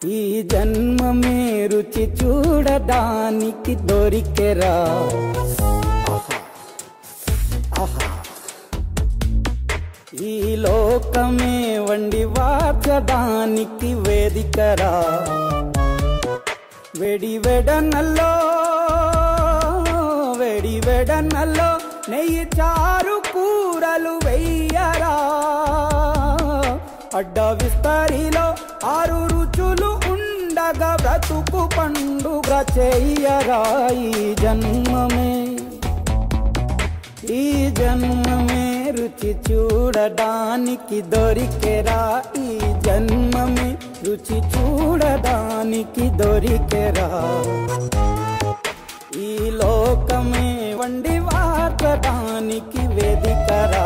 ఈ జన్మమే రుచి చూడడానికి దొరికెరా. ఈ లోకమే వండి వార్చడానికి వేదికరా. వెడి వెడనల్లో నెయ్యి చారు కూరలు వెయ్యరా. అడ్డ విస్తరిలో 6 రుచులు ఉండగా బ్రతుకు పండుగ చెయ్యరా. ఈ జన్మమే రుచి చూడడానికి దొరికెరా. ఈ జన్మమే రుచి చూడడానికి దొరికెరా. ఈ లోకమే వండి వార్చడానికి వేదికరా.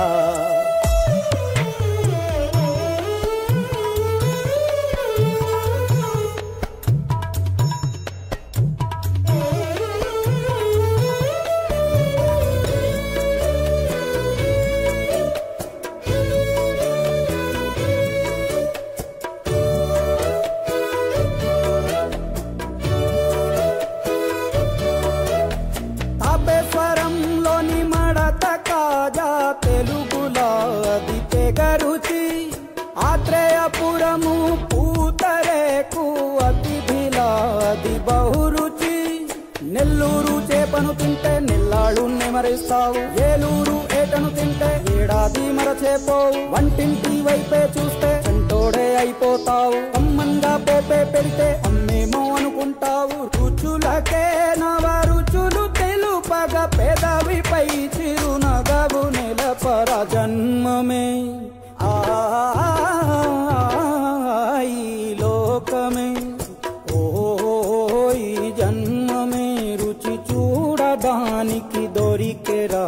తాపేశ్వరంలోని మడత కాజా తెలుగులో అది తెగరుచి. ఆత్రేయపురము పూతరేకు అతిథిలా అది బహురుచి. నెల్లూరు చేపను తింటే నెల్లాళ్ళు నెమరిస్తావు. ఏలూరు ఏటను తింటే ఏడాది మరచేపోవు. వంటింటి వైపే చూస్తే చంటోడే అయిపోతావు. అమ్మంగా పోపే పెడితే అమ్మేమో అనుకుంటావు. రుచులకే నవ రుచులు తెలుపగ పెదవిపై చిరునగవు నెలపర. జన్మమే ఈ లోకమే ఈ జన్మమే రుచి చూడడానికి దొరికెరా.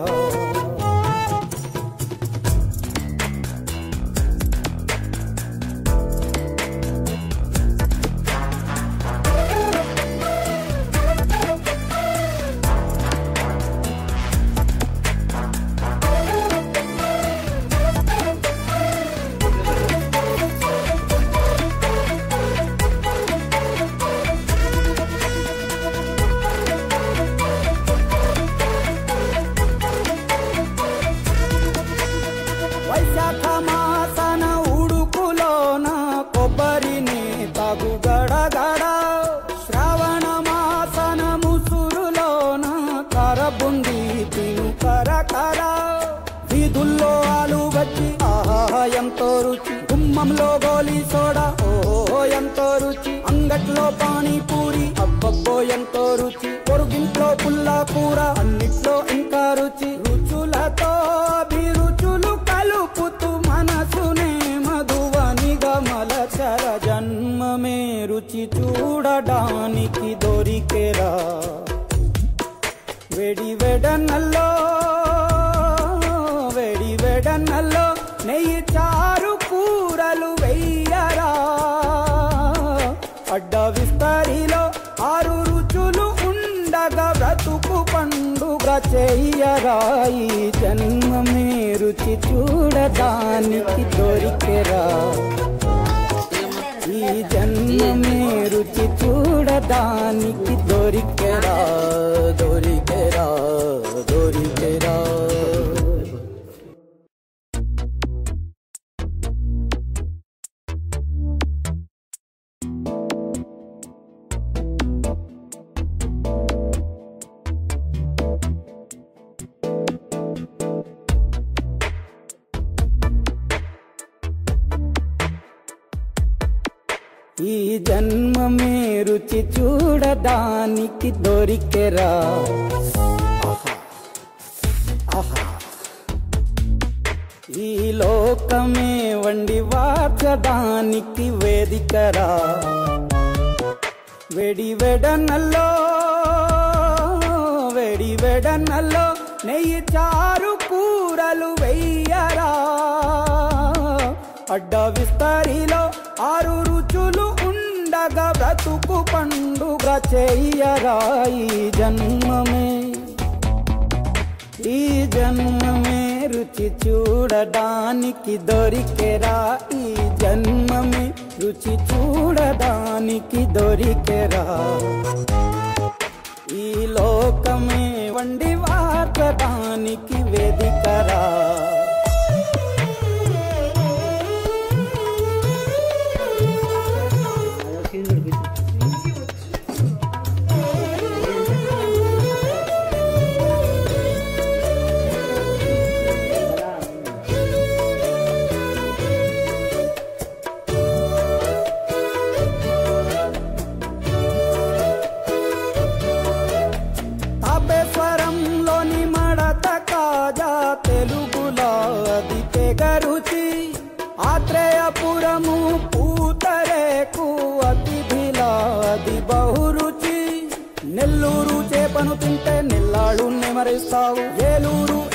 వైశాఖ మాసన ఉడుకులోన కొబ్బరిని తాగు గడగడ. శ్రావణ మాసన ముసురులోన కరబుంది తిను కరకర. వీధుల్లో ఆలు వచ్చి ఆహా ఎంతో రుచి. గుమ్మంలో గోలీ సోడా ఓహో ఎంతో రుచి. అంగట్లో పానీపూరి అబ్బబ్బో ఎంతో రుచి. పొరుగింట్లో పుల్ల కూర అన్నిట్లో ఇంకా రుచి. రుచులతో అభిరుచులు కలుపుతూ మనసునే మధువనిగా మలచర. జన్మమే రుచి చూడడానికి దొరికెరా. వెడి వెడనల్లో నెయ్యి చారు కూరలు వెయ్యరా. అడ్డ విస్తరిలో 6 రుచులు ఉండగా బ్రతుకు పండుగ చెయ్యరా. ఈ జన్మమే రుచి చూడడానికి దొరికెరా. ఈ జన్మమే రుచి చూడడానికి దొరికెరా. దొరికెరా దొరికెరా. ఈ జన్మమే రుచి చూడడానికి దొరికెరా. ఈ లోకమే వండి వార్చడానికి వేదికరా. వెడి వెడనల్లో నెయ్యి చారు కూరలు వెయ్యరా. అడ్డ విస్తరిలో 6 రుచులు ఉండగా బ్రతుకు పండుగ చెయ్యరా. ఈ జన్మమే రుచి చూడడానికి దొరికెరా. ఈ జన్మమే రుచి చూడడానికి దొరికెరా ఈ లోకమే వండి వార్చడానికి వేదికరా స్వరంలోని మడత కాజా తెలుగులో అది తెగరుచి ఆత్రేయపురము పూతరేకు అతిథిలా అది బహురుచి నెల్లూరు చేపను తింటే నెల్లాళ్ళు నెమరిస్తావు ఏలూరు